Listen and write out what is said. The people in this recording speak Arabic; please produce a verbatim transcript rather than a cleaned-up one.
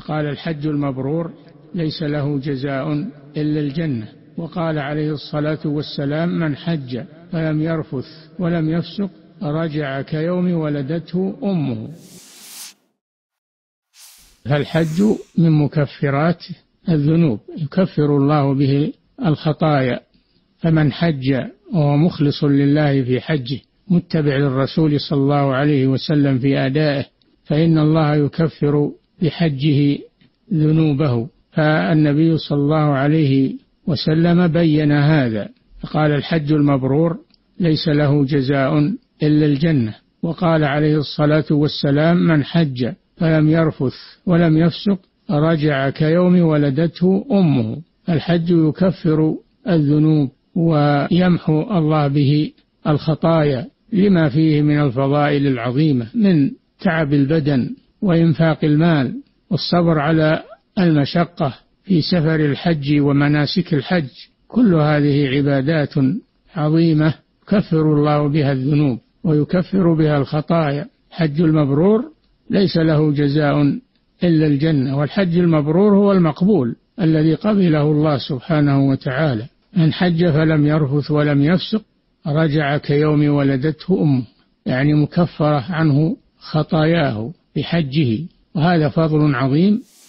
فقال الحج المبرور ليس له جزاء إلا الجنة. وقال عليه الصلاة والسلام من حج فلم يرفث ولم يفسق رجع كيوم ولدته أمه. فالحج من مكفرات الذنوب، يكفر الله به الخطايا. فمن حج وهو مخلص لله في حجه متبع للرسول صلى الله عليه وسلم في أدائه فإن الله يكفر بحجه ذنوبه. فالنبي صلى الله عليه وسلم بين هذا فقال الحج المبرور ليس له جزاء إلا الجنة. وقال عليه الصلاة والسلام من حج فلم يرفث ولم يفسق رجع كيوم ولدته أمه. الحج يكفر الذنوب ويمحو الله به الخطايا لما فيه من الفضائل العظيمة من تعب البدن وإنفاق المال والصبر على المشقة في سفر الحج ومناسك الحج. كل هذه عبادات عظيمة يكفر الله بها الذنوب ويكفر بها الخطايا. حج المبرور ليس له جزاء إلا الجنة. والحج المبرور هو المقبول الذي قبله الله سبحانه وتعالى. من حج فلم يرفث ولم يفسق رجع كيوم ولدته أمه، يعني مكفرة عنه خطاياه بحجه. وهذا فضل عظيم